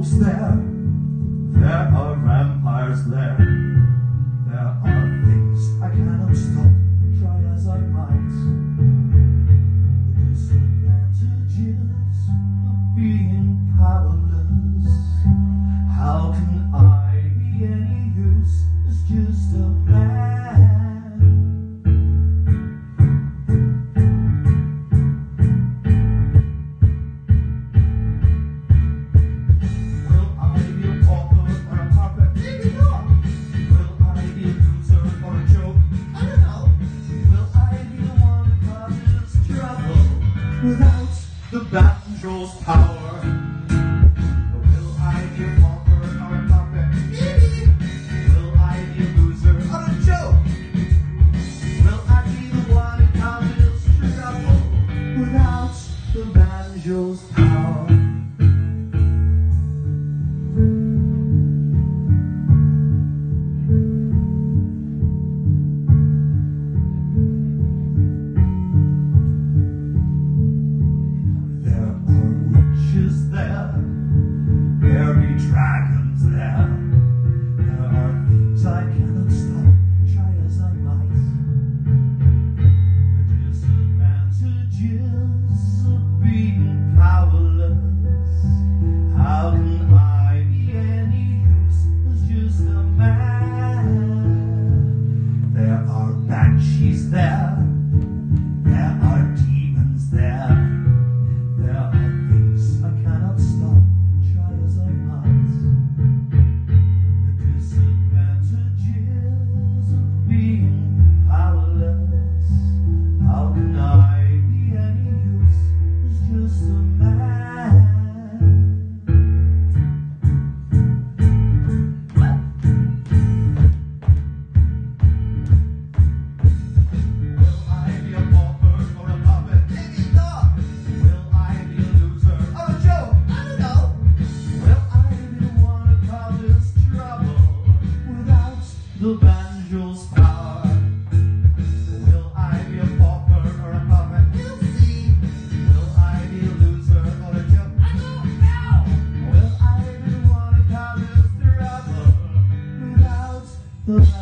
ghosts there. There are vampires there. There are things I cannot stop, try as I might. The disadvantages of being powerless. How can I be any use as just a man? Without the banjo's power, will I be a pauper or a puppet? Maybe. Will I be a loser or a joke? Will I be the one who causes trouble? Without the banjo's power. Dragons there. There are things I cannot stop, try as I might. The disadvantages of being powerless. How can I be any use as just a man? There are banshees there. There are demons there. There are things I cannot stop. The banjo's power. Will I be a pauper or a puppet? We'll see. Will I be a loser or a joke? I don't know. Will I be the one who causes trouble without the